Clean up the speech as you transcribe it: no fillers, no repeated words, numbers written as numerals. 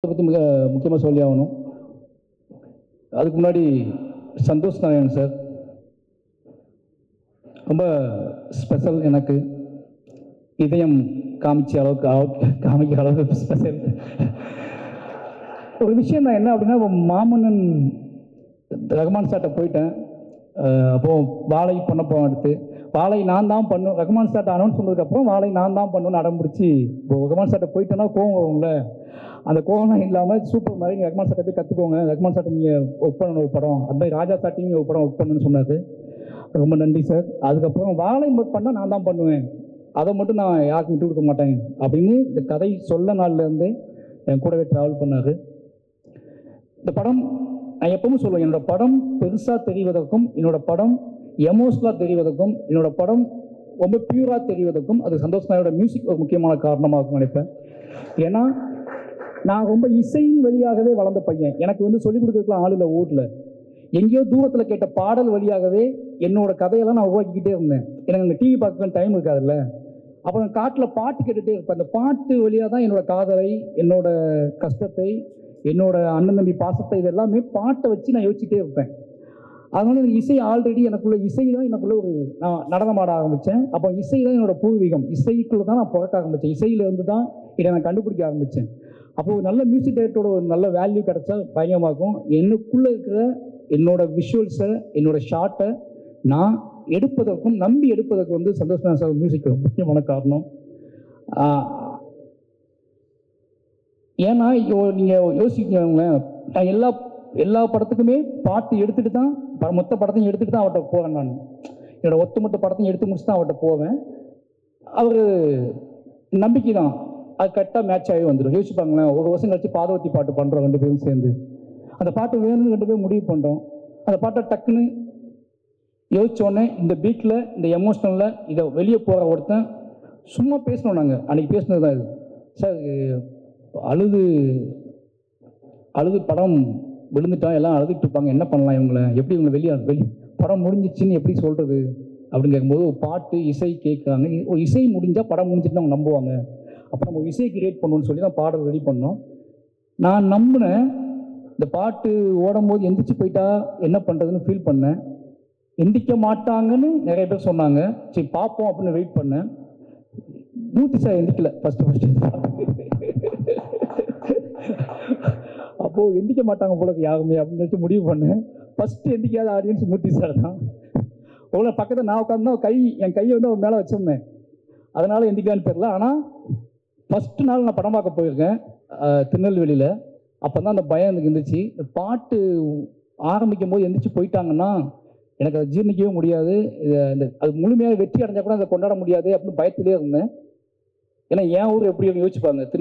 பற்றி முக்கியமாக சொல்லி ஆகணும். அதுக்கு முன்னாடி சந்தோஷ் நாராயணன் சார் ரொம்ப ஸ்பெஷல். எனக்கு இதயம் காமிக்கிற அளவுக்கு ஸ்பெஷல் ஒரு விஷயம் தான். என்ன அப்படின்னா, மாமன்னன் ரஹ்மான் சார்ட்ட போயிட்டேன். அப்போது வாழை பண்ண போவேன். அடுத்து வாழை நான் தான் பண்ணும். ரஹ்மான் சார்ட்ட அனௌன்ஸ் பண்ணதுக்கப்புறம் வாழை நான் தான் பண்ணுன்னு அடம்பிடிச்சி இப்போ ரஹ்மான் சார்ட்ட போயிட்டேன்னா கோவம் வரும்ல, அந்த கோவம் இல்லாமல் சூப்பர் மாதிரி நீங்கள் ரஹ்மான் சார்ட்ட போய் கற்றுக்கோங்க, ரஹ்மான் சார்ட்ட நீங்கள் ஒர்க் பண்ணணும் ஒரு படம், அது மாதிரி ராஜா சார்ட்டையும் ஒரு படம் ஒர்க் பண்ணணும்னு சொன்னார். ரொம்ப நன்றி சார். அதுக்கப்புறம் வாழை மட்டும் பண்ணால் நான் தான் பண்ணுவேன், அதை மட்டும் நான் யாருக்கும் விட்டு கொடுக்க மாட்டேன் அப்படின்னு இந்த கதை சொல்ல நாள்லேருந்து என் கூடவே ட்ராவல் பண்ணார். இந்த படம் நான் எப்பவும் சொல்லுவேன், என்னோடய படம் பெருசாக தெரிவதற்கும், என்னோடய படம் எமோஷனலாக தெரிவதற்கும், என்னோடய படம் ரொம்ப பியூராக தெரிவதற்கும் அது சந்தோஷ் நாயோட மியூசிக் ஒரு முக்கியமான காரணமாக இருக்கும்னு நினைப்பேன். ஏன்னா நான் ரொம்ப இசையின் வழியாகவே வளர்ந்த பையன். எனக்கு சொல்லிக் கொடுக்கறதுக்குலாம் ஆள் இல்லை ஊரில். எங்கேயோ தூரத்தில் கேட்ட பாடல் வழியாகவே என்னோட கதையெல்லாம் நான் உருவாக்கிக்கிட்டே இருந்தேன். எனக்கு அங்கே டிவி பார்க்க டைம் இருக்காதுல்ல. அப்புறம் காட்டில் பாட்டு கேட்டுகிட்டே இருப்பேன். அந்த பாட்டு வழியாக தான் என்னோடய காதலை, என்னோட கஷ்டத்தை, என்னோட அண்ணன் தம்பி பாசத்தை, இது எல்லாமே பாட்டை வச்சு நான் யோசிச்சுட்டே இருப்பேன். அதனால எனக்கு இசை ஆல்ரெடி எனக்குள்ள இசை தான் எனக்குள்ள ஒரு நான் நடனமாட ஆரம்பித்தேன். அப்போ இசை தான் என்னோடய பூர்வீகம். இசைக்குள்ளே தான் நான் பிறக்க ஆரம்பித்தேன். இசையிலேருந்து தான் இதை நான் கண்டுபிடிக்க ஆரம்பித்தேன். அப்போது ஒரு நல்ல மியூசிக் டைரக்டரோட ஒரு நல்ல வேல்யூ கிடச்சா பயங்கரமாகும். எனக்குள்ளே இருக்கிற என்னோட விஷுவல்ஸை, என்னோட ஷார்ட்டை நான் எடுப்பதற்கும் நம்பி எடுப்பதற்கு சந்தோஷ் நாராயணன் சார் மியூசிக் முக்கியமான காரணம். ஏன்னா நீங்கள் யோசிக்கிறவங்களேன், நான் எல்லா படத்துக்குமே பாட்டு எடுத்துகிட்டு தான் மொத்த படத்தையும் எடுத்துகிட்டு தான் அவர்கிட்ட போவேன். நான் என்னோடய ஒட்டுமொத்த படத்தையும் எடுத்து முடிச்சு தான் அவர்கிட்ட போவேன். அவர் நம்பிக்கை தான், அது கரெக்டாக மேட்ச் ஆகி வந்துடும். யோசிப்பாங்களேன், ஒரு வருஷம் கழிச்சு பாதவத்தி பாட்டு பண்ணுறோம் 2 பேரும் சேர்ந்து. அந்த பாட்டு வேணும்னு 2 பேரும் முடிவு பண்ணுறோம். அந்த பாட்டை டக்குன்னு யோசித்தோடனே இந்த பீட்டில், இந்த எமோஷ்னலில் இதை வெளியே போகிற ஒருத்தன் சும்மா பேசணும். நாங்கள் அன்றைக்கி பேசினது தான் இது. சார் அழுது படம் விழுந்துட்டா எல்லாம் அழுதுட்டு இருப்பாங்க, என்ன பண்ணலாம் இவங்களை, எப்படி இவங்களை வெளியே படம் முடிஞ்சிச்சுன்னு எப்படி சொல்கிறது அப்படின்னு கேட்கும்போது ஒரு பாட்டு இசை கேட்குறாங்க. ஒரு இசை முடிஞ்சால் படம் முடிஞ்சிட்டு அவங்க நம்புவாங்க. அப்போ நம்ம ஒரு இசை கிரியேட் பண்ணணும்னு சொல்லி தான் பாடல் ரெடி பண்ணோம். நான் நம்பினேன். இந்த பாட்டு ஓடும்போது எந்திரிச்சு போயிட்டா என்ன பண்ணுறதுன்னு ஃபீல் பண்ணேன். எந்திரிக்க மாட்டாங்கன்னு நிறைய பேர் சொன்னாங்க. சரி பார்ப்போம் அப்படின்னு வெயிட் பண்ணேன். மூர்த்தி சார் எந்திரிக்கல ஃபஸ்ட்டு. அப்போது எந்திரிக்க மாட்டாங்க போல யாருமே அப்படின்னு வச்சு முடிவு பண்ணேன். ஃபஸ்ட்டு எந்திரிக்காத ஆடியன்ஸ் மூர்த்தி சார் தான். அவ்வளோ பக்கத்தில் நான் உட்காந்து என் கையை அவர் மேலே வச்சுருந்தேன். அதனால் எந்திரிக்கலான்னு தெரியல. ஆனால் ஃபஸ்ட்டு நாள் நான் படம் பார்க்க போயிருக்கேன் திருநெல்வேலியில். அப்போ தான் அந்த பயம் எனக்கு இருந்துச்சு. பாட்டு ஆரம்பிக்கும் போது எந்திரிச்சு போயிட்டாங்கன்னா எனக்கு அதை ஜீர்ணிக்கவே முடியாது. அது முழுமையாக வெற்றி அடைஞ்சால் கூட அதை கொண்டாட முடியாது அப்படின்னு பயத்திலே இருந்தேன். ஏன்னா என் ஊர் எப்படி யோசிச்சுப்பாங்க.